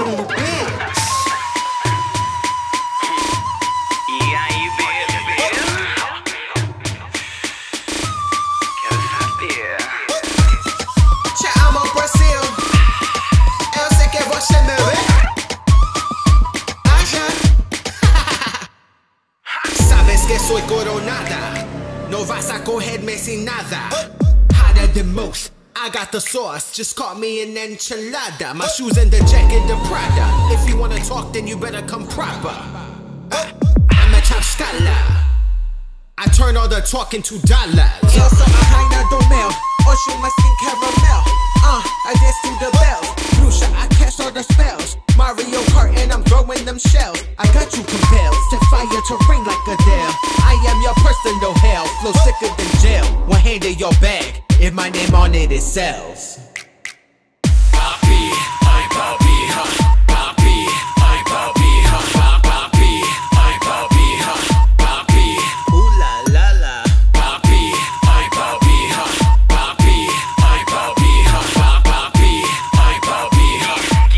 on the bench. E aí, bebê? Quero saber. Te amo, Brasil. Eu sei que você me vê. Sabes que soy coronada. No vas a cogerme sin nada. Hotter than most. I got the sauce, just call me an enchilada. My shoes and the jacket, the Prada. If you wanna talk, then you better come proper. I'm a top scholar. I turn all the talk into dollars. Eu sou a rainha do mel, hoje uma skin caramel. I dance to the bells. Bruxa, I cast all the spells. Mario Kart and I'm throwing them shells. I got you compelled, set fire to rain like Adele. I am your personal hell, flow sicker than jail. One hand in your bag, if my name on it, it sells. Papi, ai papi, ha. Papi, ai papi, ha. Papi, ai papi, ha. Papi, Ooh la la la. papi, ai papi, ha. Papi, ai papi, ha. Papi, ai papi, ha.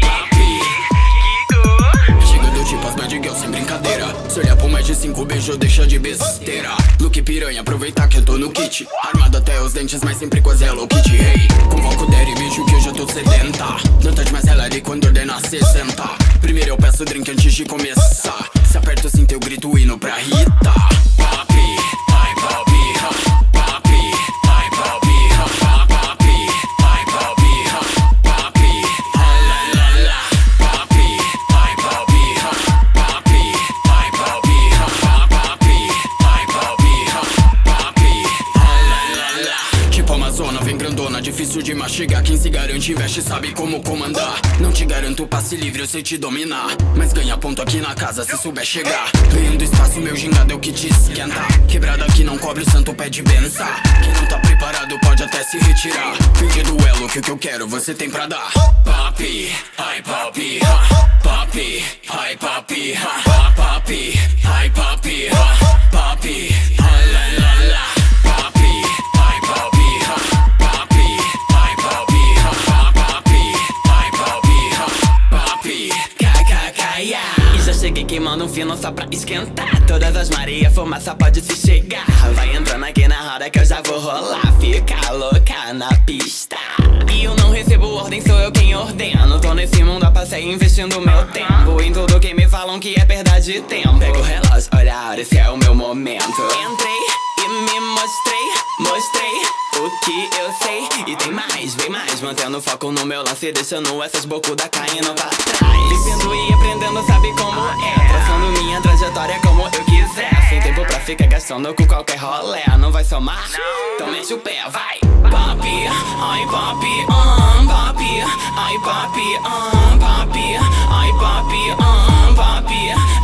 Papi. Chega do tipo as bad girl sem brincadeira. Se olhar por mais de 5 beijos, deixa de besteira. Look piranha, aproveitar que eu tô no kit. Armado até os dentes, mas sempre com as Hello Kitty. Hey, convoco o Daddy, vejo que eu já tô sedenta. Não touch mais ela ali quando ordena 60. Primeiro eu peço drink antes de começar. Se aperta o cinto eu grito hino pra Rita. Papi, ai papi, ha. Papi, ai papi, ha. Papi, ai papi, ha. Papi, la la la. Papi, ai papi, ha. Papi, ai papi, ha. Papi, ai papi, ha. Papi, la la la. Tipo Amazona, vem grandona, difícil de mastigar. Quem se garante investe, sabe como comandar. Não te garanto passe livre, eu sei te dominar. Mas ganha ponto aqui na casa se souber chegar. Ganhando espaço, meu gingado é o que te esquenta. Quebrada que não cobre, o santo pede benção. Quem não tá preparado pode até se retirar. Fim de duelo, que o que eu quero você tem pra dar. Papi, ai papi, ha. Papi, ai papi, ha. Papi, ai papi, ha. Papi, la la la. Papi, ai papi, ha. Papi, ai papi, ha. Papi, ai papi, ha. Papi, kkk. E já cheguei queimando um fino só pra esquentar. Todas as Maria, fumaça pode se chegar. Vai entrando aqui na roda que eu já vou rolar. Fica louca na pista. E eu não recebo ordem, sou eu quem ordeno. Tô nesse mundo a passeio investindo meu tempo em tudo que me falam que é perda de tempo. Pego o relógio, olha a hora, esse é o meu momento. Entrei e me mostrei o que eu sei. E tem mais, vem mais, mantendo foco no meu lance, deixando essas bocudas caindo pra trás. Vivendo e aprendendo, sabe como é. Traçando minha trajetória como eu quiser. Sem tempo pra ficar gastando com qualquer rolé. Não vai somar? Então mexe o pé, vai. Papi, ai papi, papi, ai papi, papi, ai papi, papi.